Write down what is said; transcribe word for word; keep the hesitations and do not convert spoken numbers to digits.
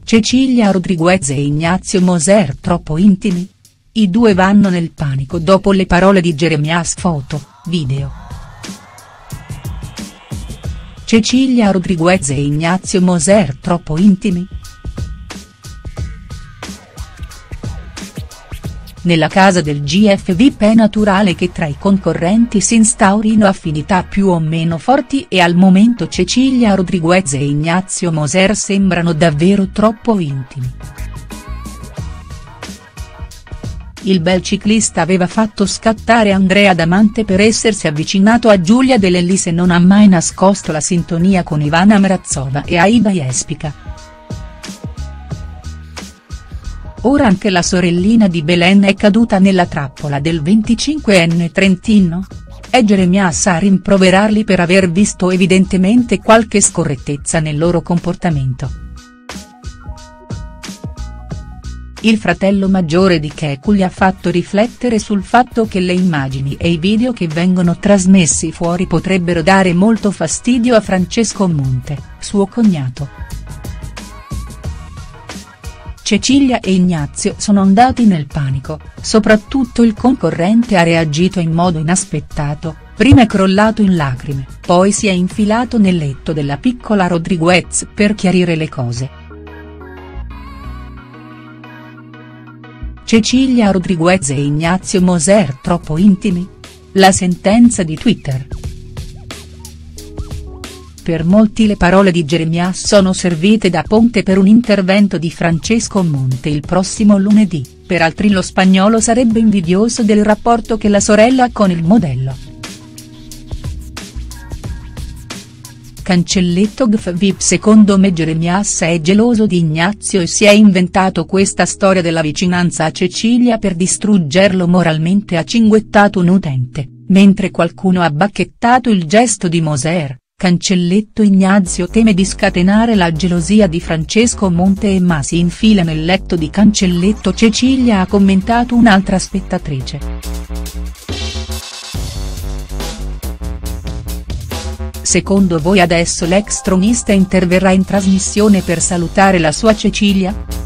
Cecilia Rodriguez e Ignazio Moser troppo intimi? I due vanno nel panico dopo le parole di Jeremias. Foto, video. Cecilia Rodriguez e Ignazio Moser troppo intimi?. Nella casa del G F V è naturale che tra i concorrenti si instaurino affinità più o meno forti e al momento Cecilia Rodriguez e Ignazio Moser sembrano davvero troppo intimi. Il bel ciclista aveva fatto scattare Andrea Damante per essersi avvicinato a Giulia De Lellis e non ha mai nascosto la sintonia con Ivana Mrazova e Aida Jespica. Ora anche la sorellina di Belen è caduta nella trappola del venticinquenne trentino? È Jeremias a rimproverarli per aver visto evidentemente qualche scorrettezza nel loro comportamento. Il fratello maggiore di Keku gli ha fatto riflettere sul fatto che le immagini e i video che vengono trasmessi fuori potrebbero dare molto fastidio a Francesco Monte, suo cognato. Cecilia e Ignazio sono andati nel panico, soprattutto il concorrente ha reagito in modo inaspettato, prima è crollato in lacrime, poi si è infilato nel letto della piccola Rodriguez per chiarire le cose. Cecilia Rodriguez e Ignazio Moser troppo intimi? La sentenza di Twitter. Per molti le parole di Jeremias sono servite da ponte per un intervento di Francesco Monte il prossimo lunedì, per altri lo spagnolo sarebbe invidioso del rapporto che la sorella ha con il modello. Cancelletto G F V. Secondo me Jeremias è geloso di Ignazio e si è inventato questa storia della vicinanza a Cecilia per distruggerlo moralmente, ha cinguettato un utente, mentre qualcuno ha bacchettato il gesto di Moser. Cancelletto Ignazio teme di scatenare la gelosia di Francesco Monte e ma si infila nel letto di Cancelletto. Cecilia ha commentato un'altra spettatrice. Secondo voi adesso l'ex tronista interverrà in trasmissione per salutare la sua Cecilia?.